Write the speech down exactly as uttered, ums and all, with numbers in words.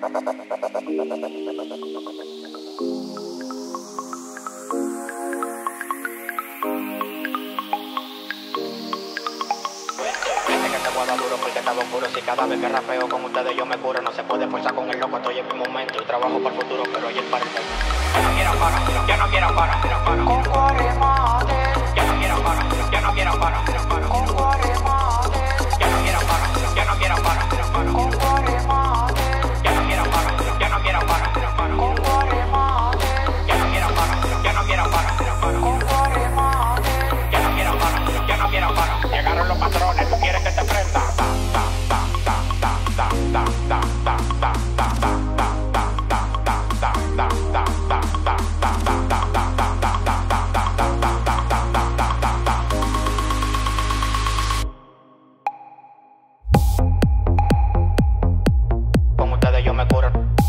Duro porque estaba oscuro. Si cada vez que rapeo con ustedes yo me curo. No se puede forzar con el loco, estoy en mi momento. Y trabajo para el futuro, pero hoy el para el momento. Ya no quiero parar, ya no quiero parar, con cuaremate. Ya no quiero parar, ya no quiero parar, con cuaremate. Ya no quiero parar, ya no quiero parar, con cuaremate. Ya no quiero parar, ya no quiero parar, con cuaremate. Ya no quiero parar, ya no quiero parar, con cuaremate. Ya no quiero parar, ya no quiero parar. Llegaron los patrones, tú quieres que te prenda. Con ustedes yo me curo.